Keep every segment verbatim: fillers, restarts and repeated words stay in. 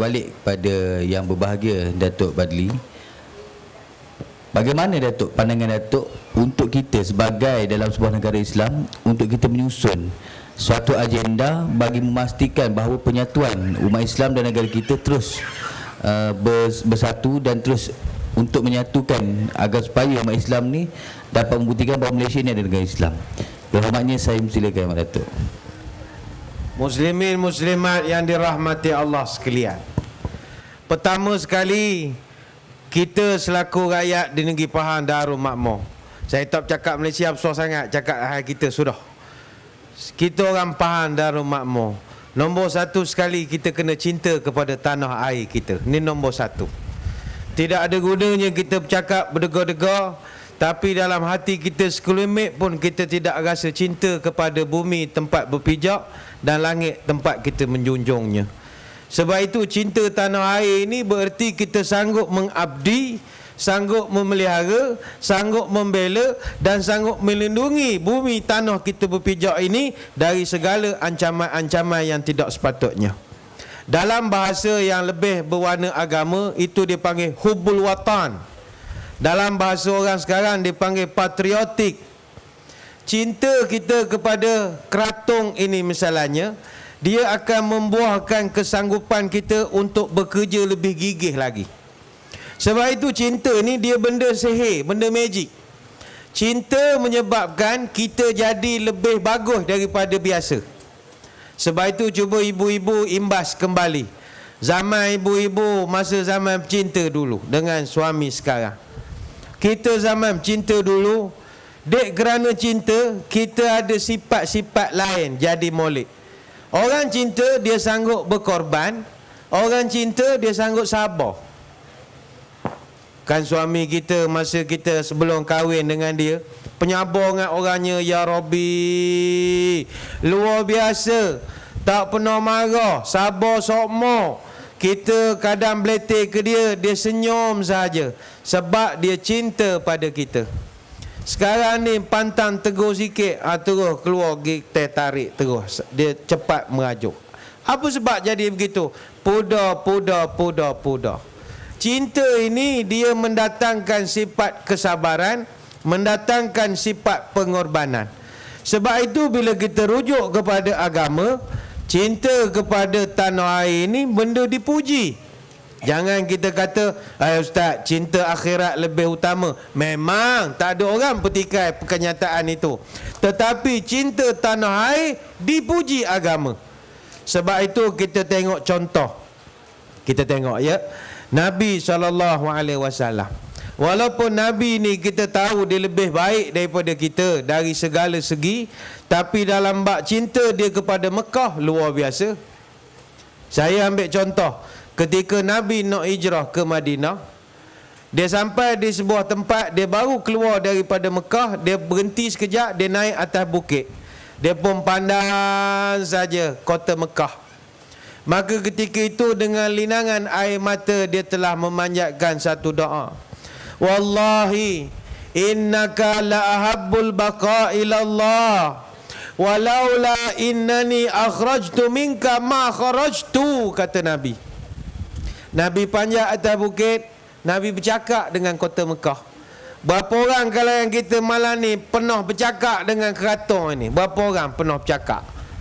balik pada yang berbahagia Datuk Badli. Bagaimana Datuk, pandangan Datuk untuk kita sebagai dalam sebuah negara Islam untuk kita menyusun suatu agenda bagi memastikan bahawa penyatuan umat Islam dan negara kita terus uh, bersatu dan terus untuk menyatukan agar supaya umat Islam ni dapat membuktikan bahawa Malaysia ni adalah negara Islam. Berhormatnya saya silakan Mak Datuk. Muslimin muslimat yang dirahmati Allah sekalian. Pertama sekali, kita selaku rakyat di negeri Pahang Darul Makmur. Saya tak cakap Malaysia besar sangat, cakap kita sudah. Kita orang Pahang Darul Makmur. Nombor satu sekali kita kena cinta kepada tanah air kita. Ini nombor satu. Tidak ada gunanya kita bercakap berdega-dega, tapi dalam hati kita sekelumit pun kita tidak rasa cinta kepada bumi tempat berpijak dan langit tempat kita menjunjungnya. Sebab itu cinta tanah air ini bererti kita sanggup mengabdi, sanggup memelihara, sanggup membela dan sanggup melindungi bumi tanah kita berpijak ini dari segala ancaman-ancaman yang tidak sepatutnya. Dalam bahasa yang lebih berwarna agama, itu dipanggil hubbul watan. Dalam bahasa orang sekarang dipanggil patriotik. Cinta kita kepada keratung ini misalnya, dia akan membuahkan kesanggupan kita untuk bekerja lebih gigih lagi. Sebab itu cinta ni dia benda sihir, benda magic. Cinta menyebabkan kita jadi lebih bagus daripada biasa. Sebab itu cuba ibu-ibu imbas kembali zaman ibu-ibu masa zaman cinta dulu dengan suami sekarang. Kita zaman cinta dulu, dek kerana cinta kita ada sifat-sifat lain jadi molek. Orang cinta dia sanggup berkorban, orang cinta dia sanggup sabar. Kan suami kita masa kita sebelum kahwin dengan dia, penyabar dengan orangnya, ya Rabbi, luar biasa, tak pernah marah, sabar sokmo. Kita kadang beletik ke dia, dia senyum saja sebab dia cinta pada kita. Sekarang ni pantang tegur sikit, ha, terus keluar kita tarik terus, dia cepat merajuk. Apa sebab jadi begitu? Puda, puda, puda, puda. Cinta ini dia mendatangkan sifat kesabaran, mendatangkan sifat pengorbanan. Sebab itu bila kita rujuk kepada agama, cinta kepada tanah air ini benda dipuji. Jangan kita kata, "Hai Ustaz, cinta akhirat lebih utama." Memang tak ada orang petikai kenyataan itu. Tetapi cinta tanah air dipuji agama. Sebab itu kita tengok contoh. Kita tengok ya, Nabi sallallahu alaihi wasallam. Walaupun Nabi ni kita tahu dia lebih baik daripada kita dari segala segi, tapi dalam bab cinta dia kepada Mekah luar biasa. Saya ambil contoh. Ketika Nabi nak hijrah ke Madinah, dia sampai di sebuah tempat, dia baru keluar daripada Mekah, dia berhenti sekejap, dia naik atas bukit. Dia pun pandang saja kota Mekah. Maka ketika itu dengan linangan air mata dia telah memanjatkan satu doa. Wallahi innaka la ahabbul baqa ila Allah walaula innani akhrajtu minka ma kharajtu, kata Nabi. Nabi panjat atas bukit, Nabi bercakap dengan kota Mekah. Berapa orang kalau yang kita malam ni penuh bercakap dengan keraton ini? Berapa orang penuh bercakap?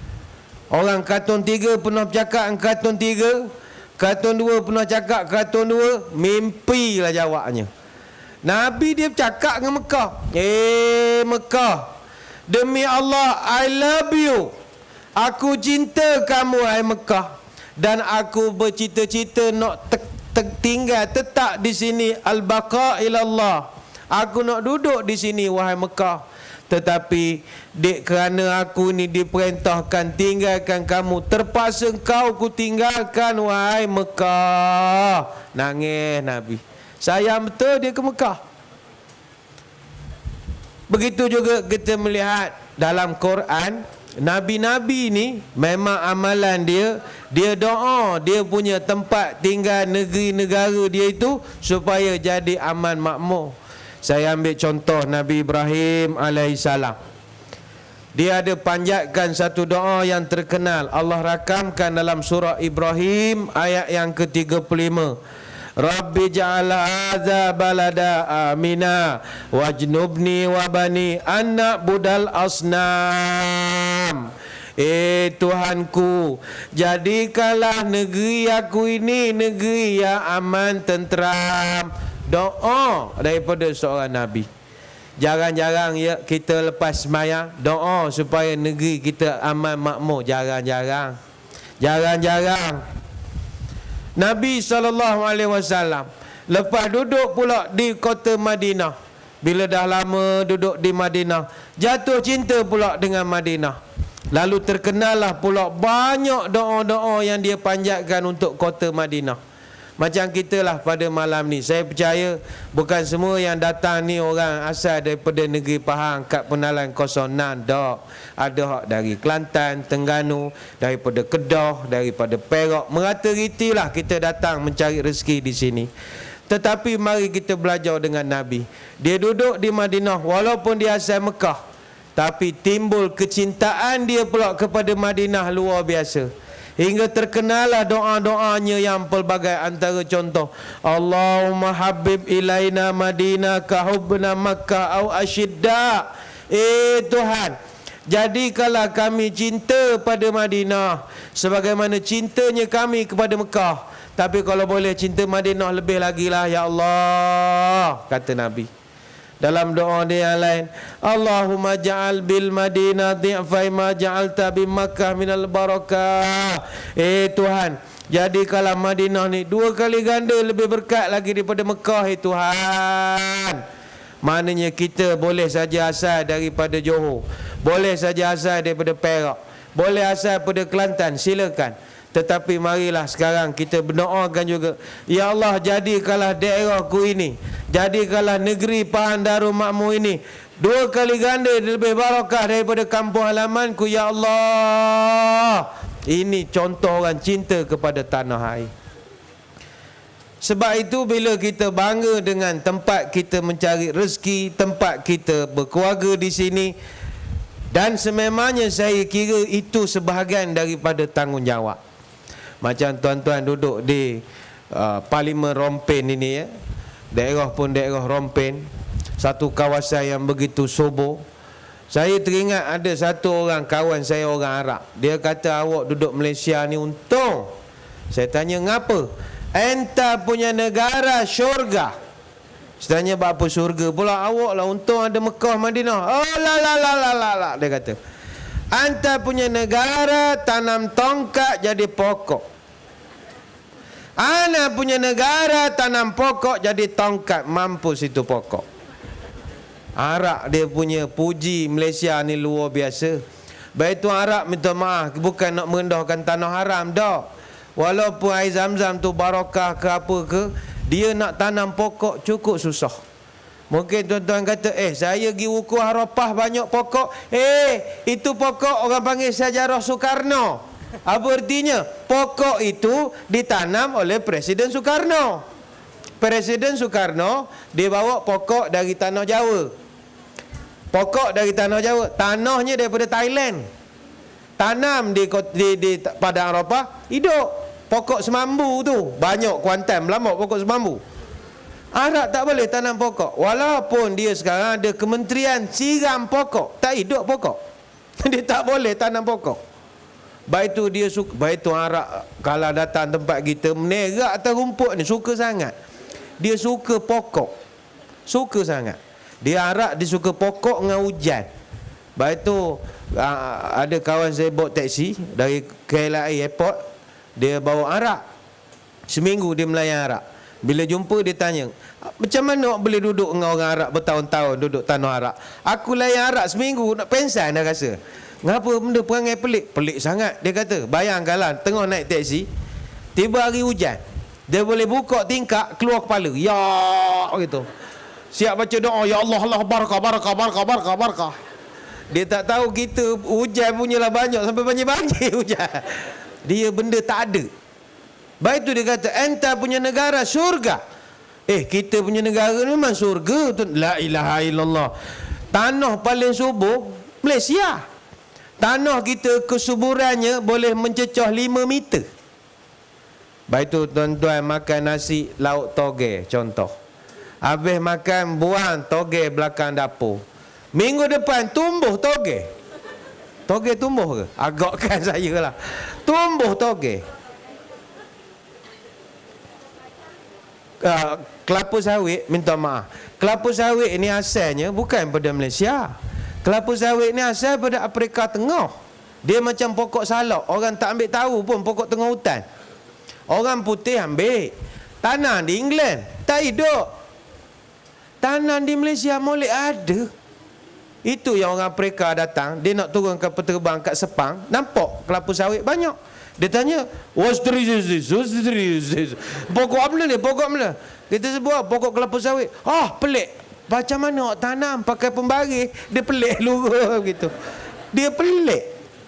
Orang keraton tiga penuh bercakap dengan keraton tiga, keraton dua penuh cakap keraton dua, mimpilah jawabnya. Nabi dia bercakap dengan Mekah. Eh Mekah, demi Allah, I love you. Aku cinta kamu, hai Mekah. Dan aku bercita-cita nak te te tinggal tetap di sini, al-baqa ilallah. Aku nak duduk di sini, wahai Mekah. Tetapi dek kerana aku ni diperintahkan tinggalkan kamu, terpaksa kau ku tinggalkan, wahai Mekah. Nangis Nabi. Sayang betul dia ke Mekah. Begitu juga kita melihat dalam Quran, Nabi-Nabi ni memang amalan dia, dia doa dia punya tempat tinggal negeri negara dia itu supaya jadi aman makmur. Saya ambil contoh Nabi Ibrahim alaihissalam. dia ada panjatkan satu doa yang terkenal. Allah rakamkan dalam surah Ibrahim ayat yang ke tiga puluh lima. Rabbi ja'al hadza balada amina wajnubni wa bani an na'budal asnam. Eh Tuhanku, jadikanlah negeri aku ini negeri yang aman, tenteram. Doa daripada seorang Nabi. Jarang-jarang ya kita lepas sembahyang doa supaya negeri kita aman makmur. Jarang-jarang. Jarang-jarang. Nabi sallallahu alaihi wasallam lepas duduk pula di kota Madinah, bila dah lama duduk di Madinah, jatuh cinta pula dengan Madinah. Lalu terkenallah pula banyak doa-doa yang dia panjatkan untuk kota Madinah. Macam kita lah pada malam ni. Saya percaya bukan semua yang datang ni orang asal daripada negeri Pahang, kat Penalan kosong enam. Dok. Ada hak dari Kelantan, Terengganu, daripada Kedah, daripada Perak. Merata-riti lah kita datang mencari rezeki di sini. Tetapi mari kita belajar dengan Nabi. Dia duduk di Madinah walaupun dia asal Mekah, tapi timbul kecintaan dia pula kepada Madinah luar biasa. Hingga terkenalah doa-doanya yang pelbagai, antara contoh Allahumma habib ilaina Madinah kahubna Makkah au asyidda. Eh Tuhan, jadikanlah kami cinta pada Madinah sebagaimana cintanya kami kepada Mekah. Tapi kalau boleh cinta Madinah lebih lagi lah ya Allah, kata Nabi. Dalam doa dia yang lain, Allahumma ja'al bil Madinah di'fai ma ja'alta bi Makkah minal barakah. Eh Tuhan, jadikanlah Madinah ni dua kali ganda lebih berkat lagi daripada Mekah. Eh Tuhan, maknanya kita boleh saja asal daripada Johor, boleh saja asal daripada Perak, boleh asal daripada Kelantan, silakan. Tetapi marilah sekarang kita berdoakan juga, ya Allah, jadikanlah daerahku ini, jadikanlah negeri Pahang Darul Makmur ini dua kali ganda lebih barakah daripada kampung halamanku ya Allah. Ini contoh orang cinta kepada tanah air. Sebab itu bila kita bangga dengan tempat kita mencari rezeki, tempat kita berkeluarga di sini, dan sememangnya saya kira itu sebahagian daripada tanggungjawab. Macam tuan-tuan duduk di uh, Parlimen Rompen ini ya, daerah pun daerah Rompen, satu kawasan yang begitu subur. Saya teringat ada satu orang kawan saya orang Arab. Dia kata, awak duduk Malaysia ni untung. Saya tanya, ngapa? Enta punya negara syurga. Saya tanya, apa syurga pula? Awak lah untung ada Mekah Madinah. Oh la la la la la la. Dia kata, anta punya negara tanam tongkat jadi pokok. Ana punya negara tanam pokok jadi tongkat, mampus itu pokok. Arak dia punya puji Malaysia ni luar biasa. Baik tu Arab minta maaf, bukan nak merendahkan tanah haram dah. Walaupun air Zam-Zam tu barakah ke apa ke, dia nak tanam pokok cukup susah. Mungkin tuan-tuan kata, eh saya pergi Wuku Harapah banyak pokok. Eh itu pokok orang panggil sejarah Soekarno. Apa artinya? Pokok itu ditanam oleh Presiden Soekarno. Presiden Soekarno dia bawa pokok dari tanah Jawa. Pokok dari tanah Jawa, tanahnya daripada Thailand. Tanam di di, di Padang Arafah, hidup. Pokok semambu tu, banyak Kuantan, melambak pokok semambu. Arab tak boleh tanam pokok. Walaupun dia sekarang ada kementerian siram pokok, tak hidup pokok. Dia tak boleh tanam pokok. Baik tu dia suka, baik tu Arab kalau datang tempat kita menerak atas rumput ni, suka sangat. Dia suka pokok. Suka sangat. Dia Arab, dia suka pokok dengan hujan. Baik tu ada kawan saya bawa taksi dari K L I Airport, dia bawa Arab. Seminggu dia melayan Arab. Bila jumpa dia tanya, macam mana awak boleh duduk dengan orang Arab bertahun-tahun duduk tanah Arab? Aku layan Arab seminggu nak pensan dah rasa. Ngapa benda perangai pelik? Pelik sangat. Dia kata, bayangkanlah tengah naik taksi, tiba hari hujan, dia boleh buka tingkap, keluar kepala, ya gitu. Siap baca doa, ya Allah, Allah barakah, barakah, barakah, barakah, barakah. Dia tak tahu kita hujan punyalah banyak sampai banjir-banjir hujan. Dia benda tak ada. Baik tu dia kata, enta punya negara syurga. Eh, kita punya negara memang syurga tu. La ilaha illallah. Tanah paling subur Malaysia. Tanah kita kesuburannya boleh mencecah lima meter. Baik tu tuan-tuan makan nasi lauk toge contoh. Habis makan buang toge belakang dapur. Minggu depan tumbuh toge. Toge tumbuh ke? Agakkan saya lah. Tumbuh toge. Uh, kelapa sawit, minta maaf. Kelapa sawit ini asalnya bukan pada Malaysia. Kelapa sawit ni asal pada Afrika Tengah. Dia macam pokok salak. Orang tak ambil tahu pun pokok tengah hutan. Orang putih ambil. Tanam di England tak hidup. Tanam di Malaysia boleh ada. Itu yang orang Afrika datang. Dia nak turun ke terbang kat Sepang. Nampak kelapa sawit banyak. Dia tanya, what's the reason? What's the reason? Pokok apa ni? Pokok mana? Kita sebut pokok kelapa sawit. Ah, pelik. Macam mana awak tanam pakai pembaris? Dia pelik luruh gitu. Dia pelik.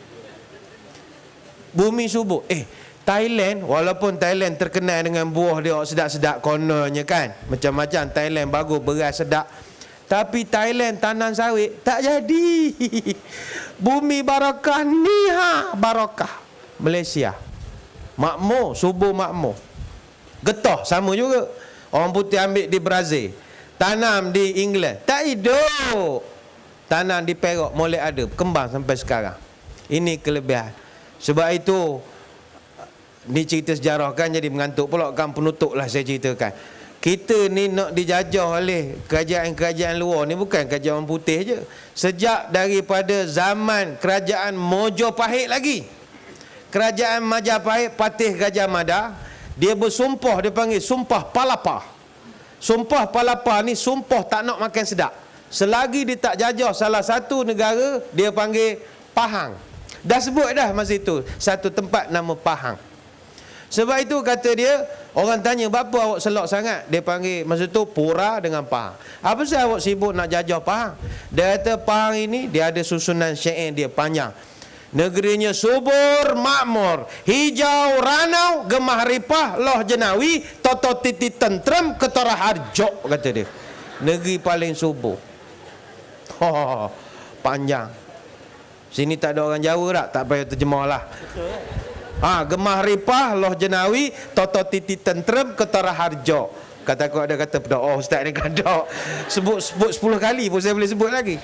Bumi subur. Eh, Thailand, walaupun Thailand terkenal dengan buah dia sedap-sedap kononnya kan. Macam-macam Thailand bagus, beras sedap. Tapi Thailand tanam sawit tak jadi. Bumi barakah ni ha, barakah. Malaysia makmur, subur makmur. Getah sama juga. Orang putih ambil di Brazil, tanam di England tak hidup. Tanam di Perak boleh ada, kembang sampai sekarang. Ini kelebihan. Sebab itu ni cerita sejarah kan, jadi mengantuk pula kan, penutup lah saya ceritakan. Kita ni nak dijajah oleh kerajaan-kerajaan luar ni, bukan kerajaan orang putih je. Sejak daripada zaman kerajaan Mojopahit lagi, kerajaan Majapahit, Patih Gajah Mada, dia bersumpah, dia panggil sumpah Palapa. Sumpah Palapa ni sumpah tak nak makan sedap. Selagi dia tak jajah salah satu negara, dia panggil Pahang. Dah sebut dah masa itu satu tempat nama Pahang. Sebab itu kata dia, orang tanya, apa awak selok sangat? Dia panggil masa tu Pura dengan Pahang. Apa sebab awak sibuk nak jajah Pahang? Dia kata Pahang ini dia ada susunan syair dia panjang. Negerinya subur makmur, hijau ranau, gemah ripah, loh jenawi, toto titi tentrem, ketara harjo, kata dia. Negeri paling subur. Oh, panjang. Sini tak ada orang Jawa tak? Tak payah terjemah lah. Ha, gemah ripah, loh jenawi, toto titi tentrem, ketara harjo. Kata aku ada kata, oh ustaz ni kadang sebut sebut sepuluh kali pun saya boleh sebut lagi.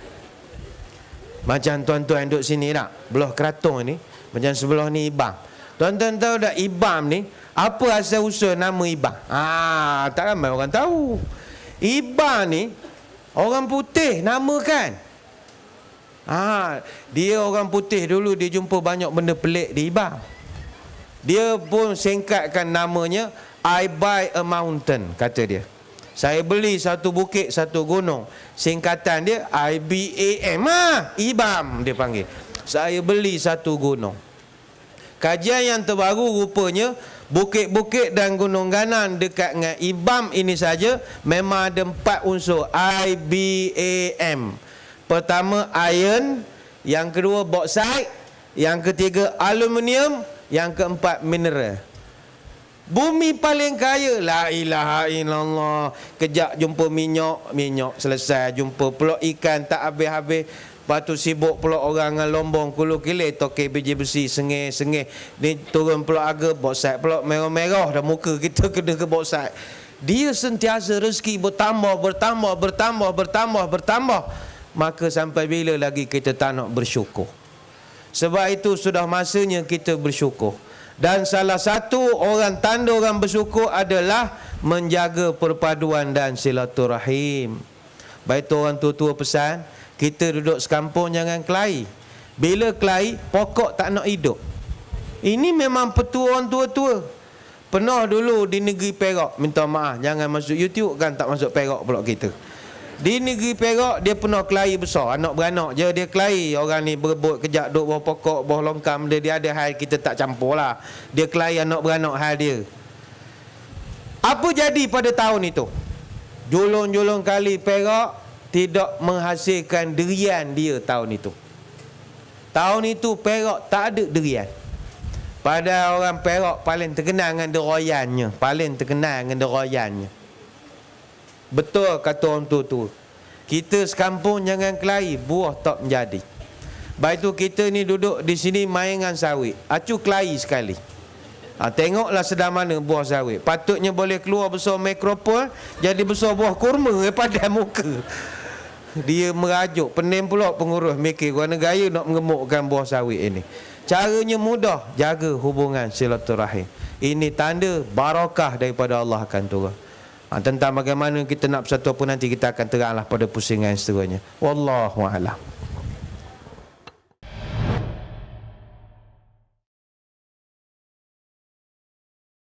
Macam tuan-tuan duduk sini tak? Belah Keratung ni, macam sebelah ni Ibam. Tuan-tuan tahu tak Ibam ni apa asal usul nama Ibam? Ah, tak ramai orang tahu. Ibam ni orang putih namakan. Ah, dia orang putih dulu dia jumpa banyak benda pelik di Ibam. Dia pun singkatkan namanya I buy a mountain, kata dia. Saya beli satu bukit, satu gunung. Singkatan dia I B A M ah, Ibam dia panggil. Saya beli satu gunung. Kajian yang terbaru rupanya bukit-bukit dan gunung ganan dekat dengan Ibam ini saja memang ada empat unsur I B A M. Pertama iron, yang kedua bauxite, yang ketiga aluminium, yang keempat mineral. Bumi paling kaya, la ilaha illallah. Kejap jumpa minyak, minyak selesai. Jumpa pula ikan tak habis-habis. Lepas tu sibuk pula orang dengan lombong kulu kilir, tokek biji besi, sengih-sengih. Ni turun pula harga bauxite pula merah-merah dah muka kita kena ke bauxite. Dia sentiasa rezeki bertambah, bertambah, bertambah, bertambah, bertambah. Maka sampai bila lagi kita tak nak bersyukur? Sebab itu sudah masanya kita bersyukur. Dan salah satu orang tanda orang bersyukur adalah menjaga perpaduan dan silaturahim. Baik tu orang tua-tua pesan, kita duduk sekampung jangan kelahi. Bila kelahi, pokok tak nak hidup. Ini memang petua orang tua-tua. Pernah dulu di negeri Perak, minta maaf, jangan masuk YouTube kan, tak masuk Perak pula kita. Di negeri Perak dia pernah kelahi besar, anak beranak je dia kelahi. Orang ni berebut kejap duduk bawah pokok, bawah longkam dia, dia ada hal kita tak campur lah. Dia kelahi anak beranak hal dia. Apa jadi pada tahun itu? Julung-julung kali Perak tidak menghasilkan durian dia tahun itu. Tahun itu Perak tak ada durian. Pada orang Perak paling terkenal dengan deroyannya, paling terkenal dengan deroyannya. Betul kata orang tua-tua. Kita sekampung jangan kelahi, buah tak menjadi. Baik tu kita ni duduk di sini mainan sawit. Acu kelahi sekali. Ha, tengoklah sedang mana buah sawit. Patutnya boleh keluar besar mikrofon, jadi besar buah kurma pada muka. Dia merajuk, pening pula pengurus mikir guna gaya nak mengemukkan buah sawit ini. Caranya mudah, jaga hubungan silaturahim. Ini tanda barakah daripada Allah akan turun. Ha, tentang bagaimana kita nak bersatu apa nanti kita akan teranglah pada pusingan seterusnya. Wallahu a'lam.